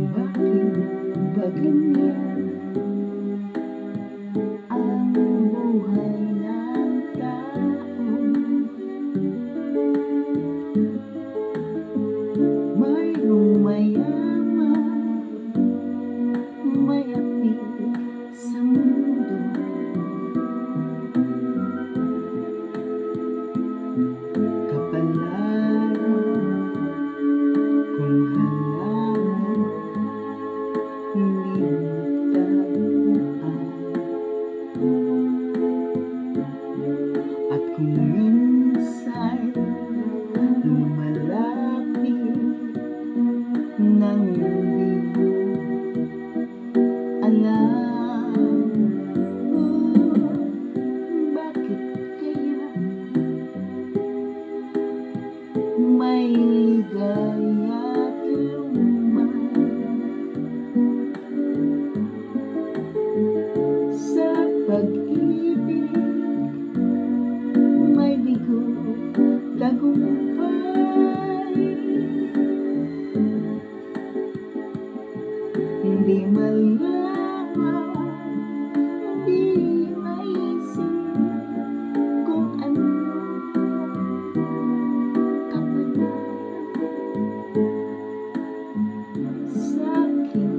Bakit ba ganyan ang buhay ng tao? Mayroong mayaman, mayapit sa mundo. Kapalaran kung halaman hindi magtagpuan. At kung minsan lumalapit nang hindi mo alam, bakit kaya may ligaya't luman sa pag-ibig, may bigo tagumpay. Hindi malaman, hindi maisip kung ano kapalaran sa akin.